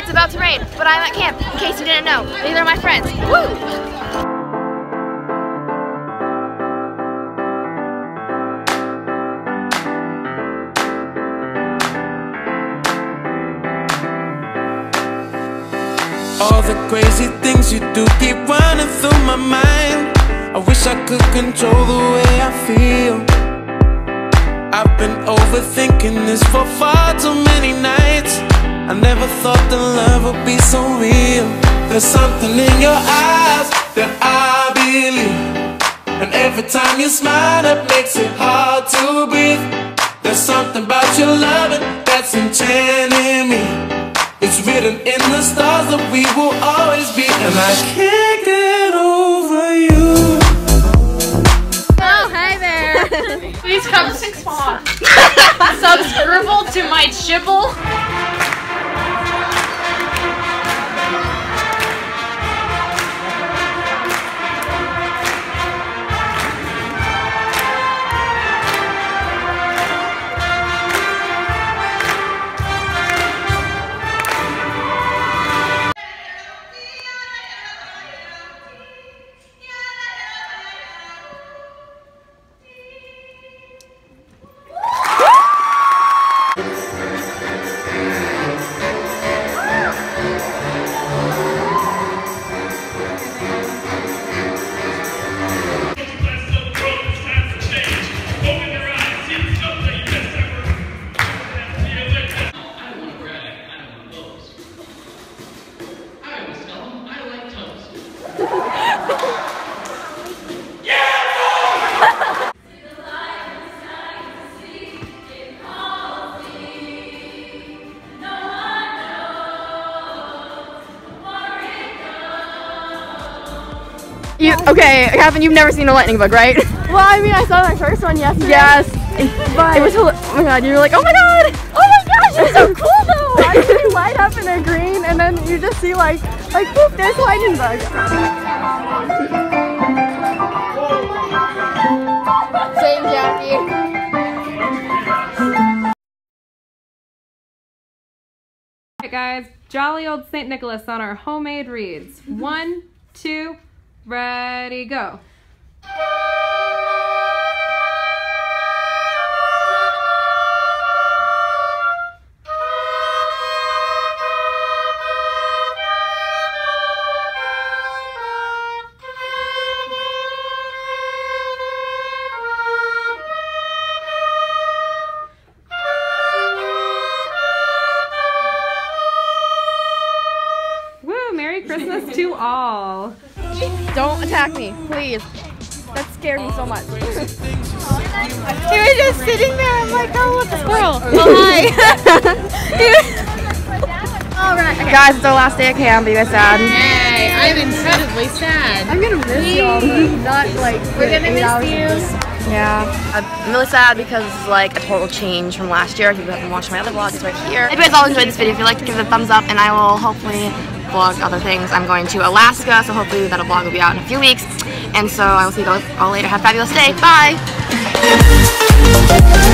it's about to rain, but I'm at camp, in case you didn't know. These are my friends. Woo! All the crazy things you do keep running through my mind. I wish I could control the way I feel. I've been overthinking this for far too many nights. I never thought that love would be so real. There's something in your eyes that I believe, and every time you smile it makes it hard to breathe. There's something about your loving that's enchanting me. It's written in the stars that we will always be, and I can't get over you. Oh, hi there. Please come subscribe to my chibble. Okay, Catherine, you've never seen a lightning bug, right? Well, I mean, I saw my first one yesterday. Yes. But It was, oh my god, you were like, oh my god! oh my gosh, it's so cool though! I see you light up and they're green, and then you just see like poof, there's lightning bug. Same, Jackie. Alright guys, jolly old St. Nicholas on our homemade reeds. 1, 2, ready, go. Merry Christmas to all. Don't attack me, please. That scared me so much. You were just sitting there. I'm like, oh, look, a squirrel. Oh, hi. All right, okay. Guys, it's our last day at camp. Are you guys sad? Hey, I'm incredibly sad. I'm gonna miss y'all. Not like We're gonna miss you. Yeah. I'm really sad because it's like a total change from last year. If you haven't watched my other vlogs, it's right here. If you guys all enjoyed this video, if you like to give it a thumbs up, and I will hopefully vlog other things. I'm going to Alaska, so hopefully that vlog will be out in a few weeks. And so I will see you guys all later. Have a fabulous day. Bye!